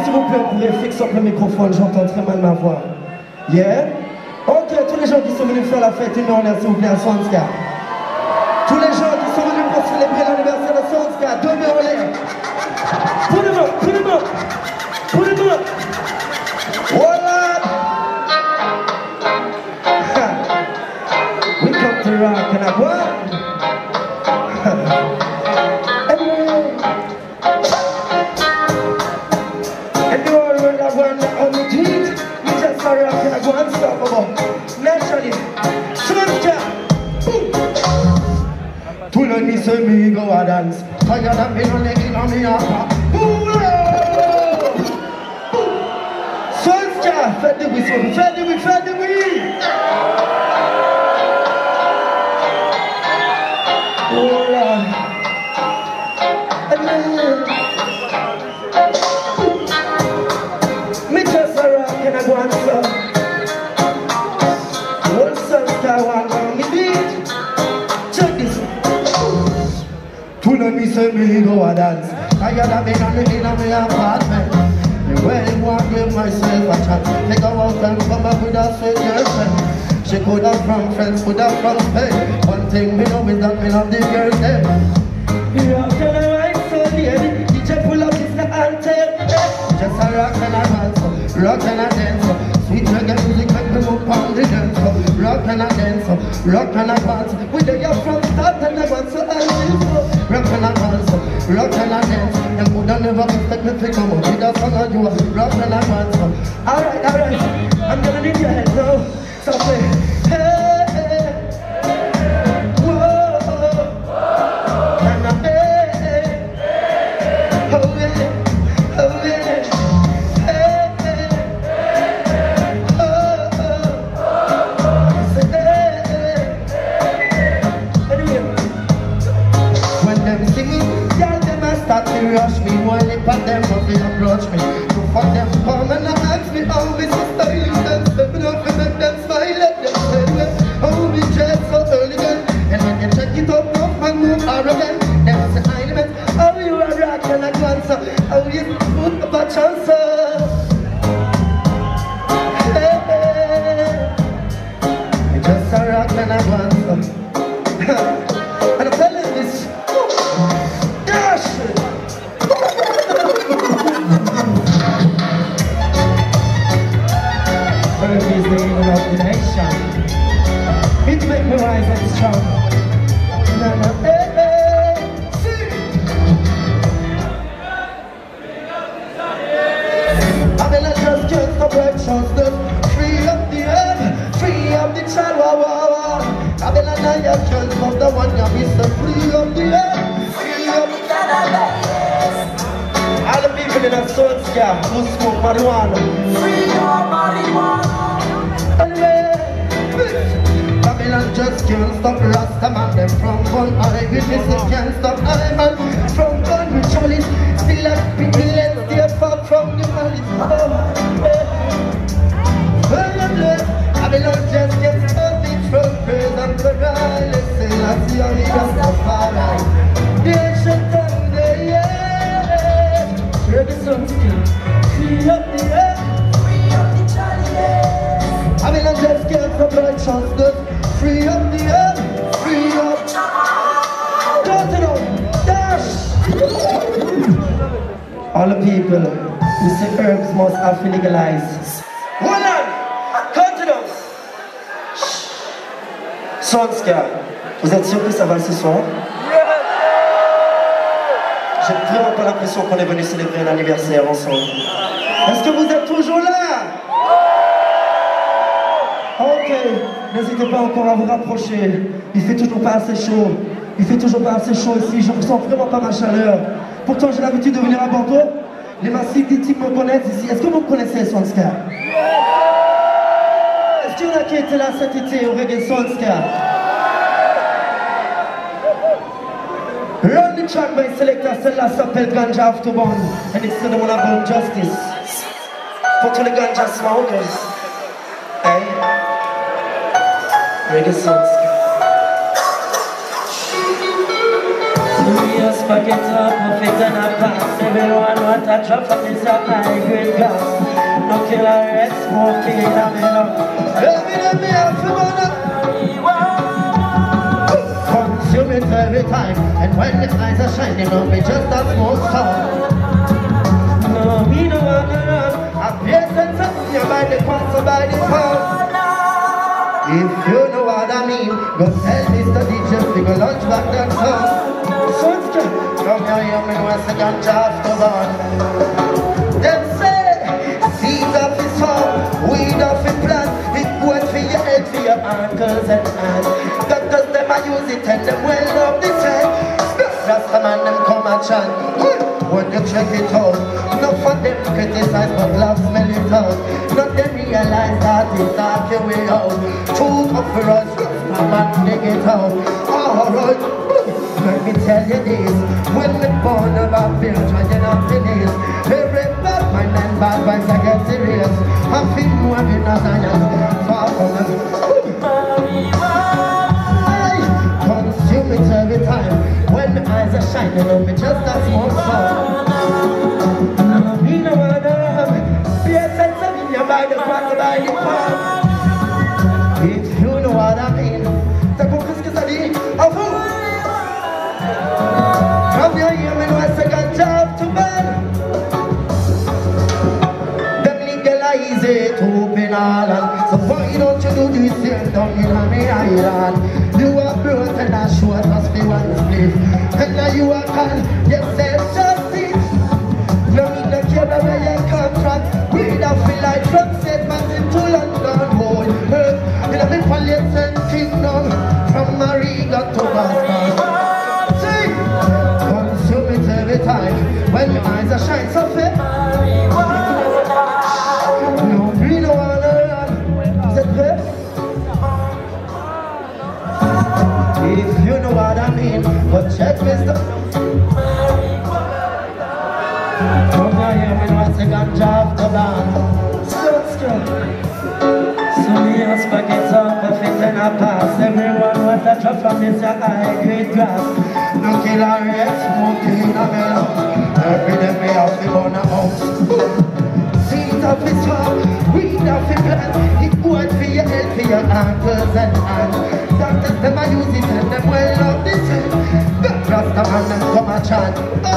s'il vous plaît, vous pouvez fixer up le microphone, j'entends très mal ma voix. Yeah? Ok, tous les gens qui sont venus faire la fête, une honneur s'il vous plaît à Sonska. Tous les gens qui sont venus pour célébrer l'anniversaire de Sonska, deux mains en l'air. Put them up, put them up, put them up. Voilà. We come to rock and I what? And the world when I want on the beat, we just a rock and I go unstoppable. Naturally, Sonska. Tout le monde se met go à dance. Regarde la maison, les gars, on est à part. Sonska, faites du bruit, faites du bruit, faites du bruit. Oh là. Me just a rock and I go and song. One Sonska, one on the beat. Check this. Tout le monde se met go à dance. I got a bit on the in of my apartment. Well, want give myself a chance. Take a walk and come up with a sweet girlfriend. She could have from France, could have from Spain. One thing me know is that me love the girl them. Rock and a ride so lady, DJ pull up is the anthem. Just a rock and a dance, rock and a dance. Sweet reggae music make me move on the dance. Rock and a dance, rock and a dance. We the girl from start and I want so early. Rock and a dance, rock and a dance. And could have never expect me to come up with a song on you. Rock and a dance. Alright, I'm gonna need your head now. So play. Hey, hey. Whoa, oh. And I'm hey, hey. Oh yeah, oh yeah. Hey, hey. Oh, oh. Say hey, hey. Anyway, when them singing, y'all them a start to rush me. One lip at them must approach me. To fuck them come and ask me how we so stylish them. Stepping up and make them smile at them. Oh, we dress so elegant. And when you check it up, no man move arrogant. Them say I limit. Oh, you a rock and a dancer. Oh, you put up a chance. Hey, hey. You just a rock and a dancer. And I'm telling this. Gosh! Earth is the hero of the nation. It make me wise and strong. Na na hey hey, sing. I mean I just can't stop actions that free up the earth, free up the child. Wah wah wah. I mean I just can't stop the one you miss. Free up the earth, free up the child. All the people in a Sonska who smoke marijuana. Free your marijuana. Babylon just can't stop Rasta man. Them from one eye witnesses can't stop I man. From gun ritualist, still like people let's stay far from the malice. Babylon just can't stop it from praise and glory. Let's say let's see how he just a fire. The ancient time they Reggae Sonska, free up the earth, free up the child. Babylon just can't stop righteousness. Free up the earth, free up. Turn it on, dash. All the people who say herbs must have to legalize. Hold on, turn it on. Sonska, vous êtes sûr que ça va ce soir? J'ai vraiment pas l'impression qu'on est venu célébrer un anniversaire ensemble. Est-ce que vous êtes toujours là? Ok, n'hésitez pas encore à vous rapprocher. Il fait toujours pas assez chaud. Il fait toujours pas assez chaud ici. Je ressens vraiment pas ma chaleur. Pourtant, j'ai l'habitude de venir à Bordeaux. Les massifs des types me connaissent ici. Est-ce que vous me connaissez, Sonska? Est-ce qu'il y en a qui étaient là cet été au Reggae Sonska? Run the track by selector, celle-là s'appelle Ganja Afterburn. And it's the one about justice. Pour tous les ganja smokers. Hey. Reggae Sonska. Back it up, perfect and a pass. Everyone want a drop from this high grade gas. No killer red smoking in a melon. Every day I feel consume it every time. And when the eyes are shining on me, just a small star. No, me no wanna run. I pay attention to you by the pound, so by the pound. If you know what I mean, go tell Mr. DJ to go lunch back that song. Come here, you mean what's the ganja after burn? Them say, seeds of his soul, weed of his plant. It good for your head, for your ankles and hands. Doctors them a use it and them well love the trend. Rasta man them come and chant. When you check it out, not for them criticize but love smell it out. Not them realize that it's dark your way out. Too tough for us, Rasta man dig it out. Alright. Let me tell you this, when the born about fear, trying not to this. Every bad mind and bad vibes I get serious. I feel more than a lion, far from them. I consume it every time, when the eyes are shining on me, just a small song. I mean no other, be a sense of in your body, by the palm. If you know what I mean, the book is of come here, you mean what's a good job to burn? Them legalize it, open all and so why don't you do this here down in my island? You are brought and I short us the one split. And now you are called yourself justice. No need to care where you come from. We don't feel like from St. Martin to London, whole earth. In a Metropolitan Kingdom, from Mariga to Boston. Every time when my eyes are shine so fair. No, we don't wanna run. Is that fair? If you know what I mean, but check Mr. Come here when what's a ganja after band. So me a spaghetti up, perfect and a pass. Everyone wants a drop from this high grade grass. No killer red, smoking in a melon. Every day me have to burn a house. Seeds of his heart, weed of his plant. It good for your head, for your ankles and hands. Doctors them a use it and them well love this. The Rasta man them come a chant.